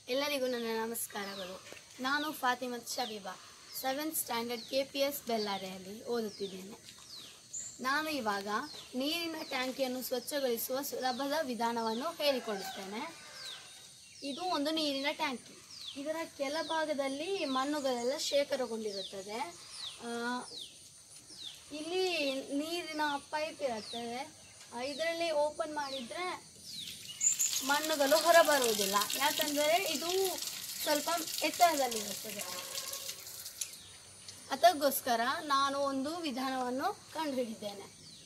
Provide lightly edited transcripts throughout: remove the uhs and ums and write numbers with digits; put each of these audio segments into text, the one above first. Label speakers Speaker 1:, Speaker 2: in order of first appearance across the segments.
Speaker 1: ಎಲ್ಲರಿಗೂ ನನ್ನ ನಮಸ್ಕಾರಗಳು. ನಾನು ಫಾತಿಮತ್ ಶಬೀಬಾ 7th ಸ್ಟ್ಯಾಂಡರ್ಡ್ KPS ಬೆಳ್ಳಾರೆಯಲ್ಲಿ ಓದುತ್ತಿದ್ದೇನೆ. ನಾನು ಇವಾಗ ನೀರಿನ ಟ್ಯಾಂಕಿಯನ್ನು ಸ್ವಚ್ಛಗೊಳಿಸುವ ಸುಲಭದ ವಿಧಾನವನ್ನು ಹೇಳಿಕೊಡುತ್ತೇನೆ. ಇದು ಒಂದು ನೀರಿನ ಟ್ಯಾಂಕಿ. ಇದರ ಕೆಳಭಾಗದಲ್ಲಿ ಮಣ್ಣುಗಳೆಲ್ಲ ಶೇಖರಗೊಂಡಿರುತ್ತದೆ. ಇಲ್ಲಿ ನೀರಿನ ಪೈಪ್ ಇರುತ್ತದೆ. ಇದರಲ್ಲಿ ಓಪನ್ ಮಾಡಿದರೆ ಮಣ್ಣುಗಳು ಹೊರಬರುವುದಿಲ್ಲ, ಯಾಕಂದರೆ ಇದು ಸ್ವಲ್ಪ ಎತ್ತರದಲ್ಲಿರುತ್ತದೆ. ಅದಕ್ಕೋಸ್ಕರ ನಾನು ಒಂದು ವಿಧಾನವನ್ನು ಕಂಡುಹಿಡಿದ್ದೇನೆ.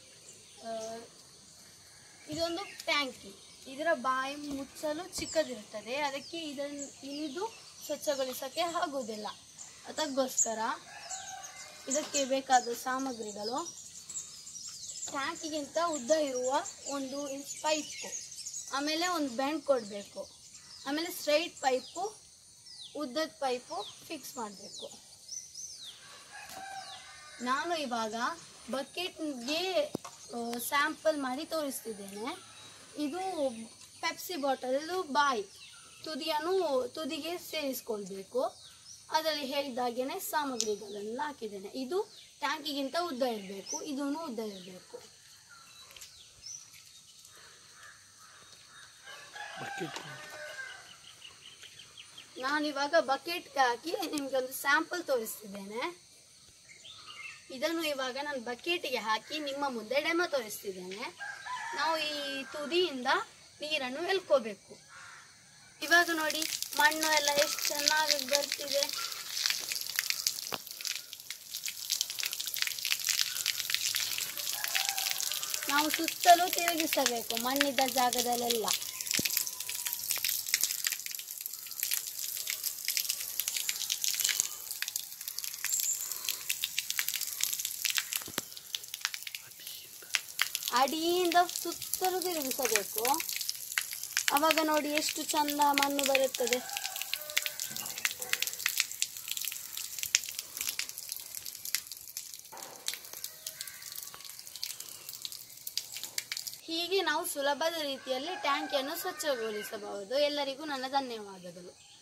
Speaker 1: ಇದೊಂದು ಟ್ಯಾಂಕಿ. ಇದರ ಬಾಯಿ ಮುಚ್ಚಲು ಚಿಕ್ಕದಿರುತ್ತದೆ, ಅದಕ್ಕೆ ಇದನ್ನು ಇಳಿದು ಸ್ವಚ್ಛಗೊಳಿಸೋಕ್ಕೆ ಆಗುವುದಿಲ್ಲ. ಅದಕ್ಕೋಸ್ಕರ ಇದಕ್ಕೆ ಬೇಕಾದ ಸಾಮಗ್ರಿಗಳು: ಟ್ಯಾಂಕಿಗಿಂತ ಉದ್ದ ಇರುವ 1 ಇಂಚ್ ಪೈಪು, ಆಮೇಲೆ ಒಂದು ಬೆಂಡ್ ಕೊಡಬೇಕು, ಆಮೇಲೆ ಸ್ಟ್ರೈಟ್ ಪೈಪು, ಉದ್ದದ ಪೈಪು ಫಿಕ್ಸ್ ಮಾಡಬೇಕು. ನಾನು ಇವಾಗ ಬಕೆಟ್ಗೆ ಸ್ಯಾಂಪಲ್ ಮಾಡಿ ತೋರಿಸ್ತಿದ್ದೇನೆ. ಇದು ಪೆಪ್ಸಿ ಬಾಟಲ್ ಬಾಯಿ ತುದಿಗೆ ಸೇರಿಸ್ಕೊಳ್ಬೇಕು. ಅದರಲ್ಲಿ ಹೇಳಿದಾಗೇನೆ ಸಾಮಗ್ರಿಗಳೆಲ್ಲ ಹಾಕಿದ್ದೇನೆ. ಇದು ಟ್ಯಾಂಕಿಗಿಂತ ಉದ್ದ ಇರಬೇಕು, ಇದೂ ಉದ್ದ ಇರಬೇಕು. ನಾನಿವಾಗ ಬಕೆಟ್ಗೆ ಹಾಕಿ ನಿಮ್ಗೆ ಒಂದು ಸ್ಯಾಂಪಲ್ ತೋರಿಸ್ತಿದ್ದೇನೆ. ಇದನ್ನು ಇವಾಗ ನಾನು ಬಕೆಟ್ಗೆ ಹಾಕಿ ನಿಮ್ಮ ಮುಂದೆ ಡೆಮೋ ತೋರಿಸ್ತಿದ್ದೇನೆ. ನಾವು ಈ ತುದಿಯಿಂದ ನೀರನ್ನು ಎಳ್ಕೋಬೇಕು. ಇವಾಗ ನೋಡಿ, ಮಣ್ಣು ಎಲ್ಲ ಎಷ್ಟು ಚೆನ್ನಾಗಿ ಬರ್ತಿದೆ. ನಾವು ಸುತ್ತಲೂ ತಿರುಗಿಸಬೇಕು ಮಣ್ಣಿದ್ದ ಜಾಗದಲ್ಲೆಲ್ಲ. ಅಡಿಯಿಂದ ಸುತ್ತಲೂ ತಿರುಗಿಸಬೇಕು. ಆವಾಗ ನೋಡಿ ಎಷ್ಟು ಚಂದ ಮಣ್ಣು ಬರುತ್ತದೆ. ಹೀಗೆ ನಾವು ಸುಲಭದ ರೀತಿಯಲ್ಲಿ ಟ್ಯಾಂಕಿಯನ್ನು ಸ್ವಚ್ಛಗೊಳಿಸಬಹುದು. ಎಲ್ಲರಿಗೂ ನನ್ನ ಧನ್ಯವಾದಗಳು.